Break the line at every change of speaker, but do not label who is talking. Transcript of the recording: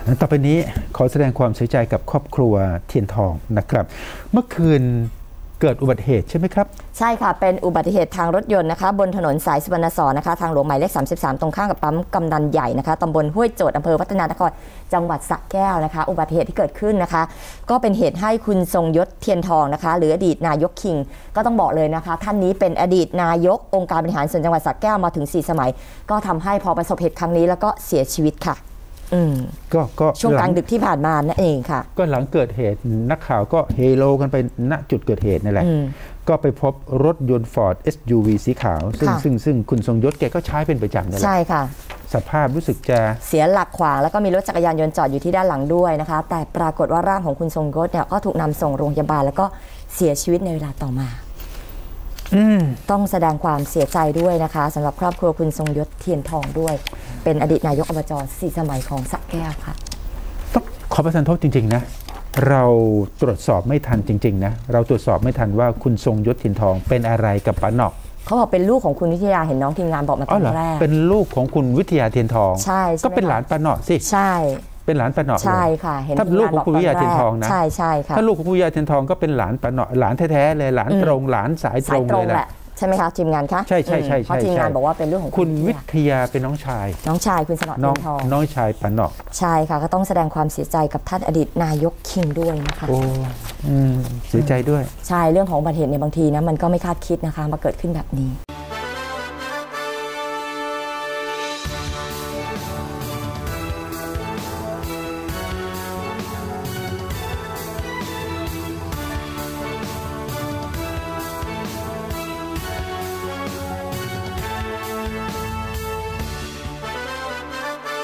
ต่อไปนี้ขอแสดงความเสียใจกับครอบครัวเทียนทองนะครับเมื่อคืนเกิดอุบัติเหตุใช่ไหมครับ
ใช่ค่ะเป็นอุบัติเหตุทางรถยนต์นะคะบนถนนสายสุวรรณสอนนะคะทางหลวงหมายเลข33ตรงข้ามกับปั๊มกำนันใหญ่นะคะตำบลห้วยโจทย์อำเภอวัฒนานครจังหวัดสระแก้วนะคะอุบัติเหตุที่เกิดขึ้นนะคะก็เป็นเหตุให้คุณทรงยศเทียนทองนะคะหรืออดีตนายกคิงก็ต้องบอกเลยนะคะท่านนี้เป็นอดีตนายกองค์การบริหารส่วนจังหวัดสระแก้วมาถึง4 สมัยก็ทำให้พอประสบเหตุครั้งนี้แล้วก็เสียชีวิตค่ะก็ช่วงกลางดึกที่ผ่านมานั่นเองค่ะ
ก็หลังเกิดเหตุนักข่าวก็เฮโลกันไปณจุดเกิดเหตุนั่นแหละก็ไปพบรถยนต์ Ford SUV สีขาวซึ่งคุณทรงยศแกก็ใช้เป็นประจำนั่นแหละ
ใช่ค่ะ
สภาพรู้สึกจะ
เสียหลักขวางแล้วก็มีรถจักรยานยนต์จอดอยู่ที่ด้านหลังด้วยนะคะแต่ปรากฏว่าร่างของคุณทรงยศเนี่ยก็ถูกนำส่งโรงพยาบาลแล้วก็เสียชีวิตในเวลาต่อมาต้องแสดงความเสียใจด้วยนะคะสำหรับครอบครัวคุณทรงยศเทียนทองด้วยเป็นอดีตนายกอบจ4 สมัยของสระแก้วค่ะ
ต้องขอประทานโทษจริงๆนะเราตรวจสอบไม่ทันจริงๆนะเราตรวจสอบไม่ทันว่าคุณทรงยศเทียนทองเป็นอะไรกับป้าหนอก
เขาบอกเป็นลูกของคุณวิทยาเห็นน้องทีมงานบอกมาตอนแรก
เป็นลูกของคุณวิทยาเทียนทอง
ใช่
ก็เป็นหลานป้าหนอกสิ
ใช่
เป็นหลานป้าหนอก
ใช่ค่ะ
เห็นถ้าลูกของคุณวิทยาเทียนทองนะ
ใช่ค่ะ
ถ้าลูกของคุณวิทยาเทียนทองก็เป็นหลานป้าหนอกหลานแท้ๆเลยหลานตรงหลานสายตรงเลยแหละ
ใช่ไหมคะทีมงานคะ
ใช่
เพราะทีมงานบอกว่าเป็นลูกของ
คุณวิทยาเป็นน้องชาย
คุณสนอเทียนทอง
น้องชายป้าหนอก
ใช่ค่ะก็ต้องแสดงความเสียใจกับท่านอดีตนายกคิงด้วยนะคะ
โอ้เสียใจด้วย
ใช่เรื่องของอุบัติเหตุในบางทีนะมันก็ไม่คาดคิดนะคะมาเกิดขึ้นแบบนี้